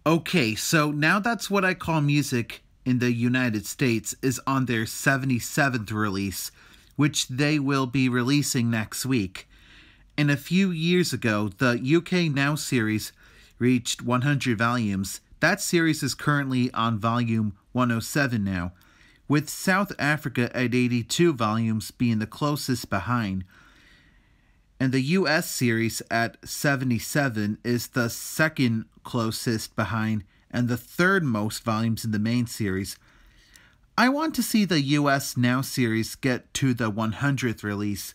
Okay, so Now That's What I Call Music in the United States is on their 77th release, which they will be releasing next week. And a few years ago, the UK Now series reached 100 volumes. That series is currently on volume 107 now, with South Africa at 82 volumes being the closest behind. And the US series at 77 is the second closest behind and the third most volumes in the main series. I want to see the US Now series get to the 100th release.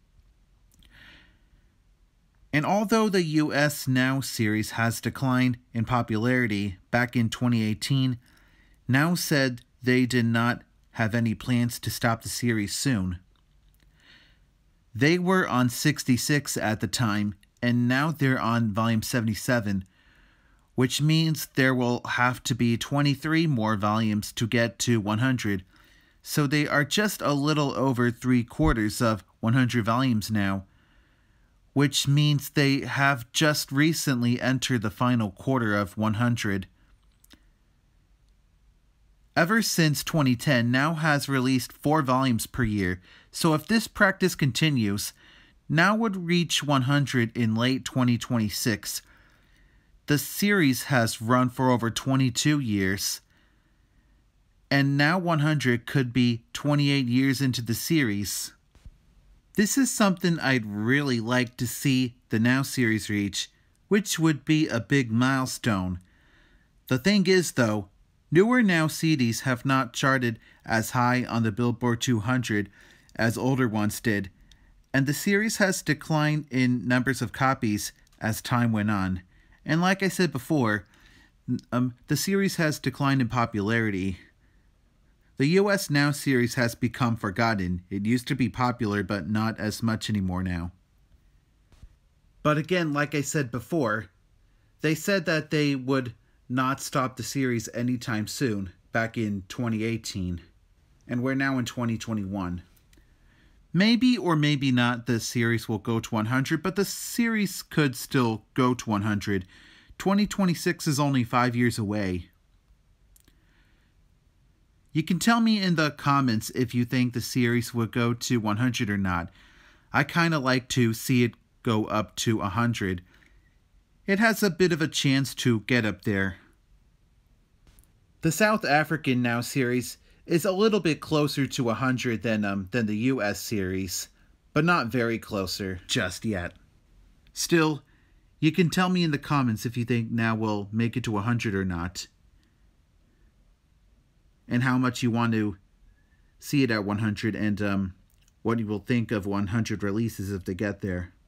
And although the US Now series has declined in popularity back in 2018, Now said they did not have any plans to stop the series soon. They were on 66 at the time, and now they're on volume 77, which means there will have to be 23 more volumes to get to 100, so they are just a little over 3/4 of 100 volumes now, which means they have just recently entered the final quarter of 100. Ever since 2010, Now has released 4 volumes per year, so if this practice continues, Now would reach 100 in late 2026. The series has run for over 22 years, and Now 100 could be 28 years into the series. This is something I'd really like to see the Now series reach, which would be a big milestone. The thing is, though, newer Now CDs have not charted as high on the Billboard 200 as older ones did, and the series has declined in numbers of copies as time went on. And like I said before, the series has declined in popularity. The US Now series has become forgotten. It used to be popular, but not as much anymore now. But again, like I said before, they said that they would not stop the series anytime soon, back in 2018, and we're now in 2021. Maybe or maybe not the series will go to 100, but the series could still go to 100. 2026 is only 5 years away. You can tell me in the comments if you think the series would go to 100 or not. I kind of like to see it go up to 100. It has a bit of a chance to get up there. The South African Now series is a little bit closer to 100 than the US series, but not very closer just yet. Still, you can tell me in the comments if you think Now will make it to 100 or not, and how much you want to see it at 100, and what you will think of 100 releases if they get there.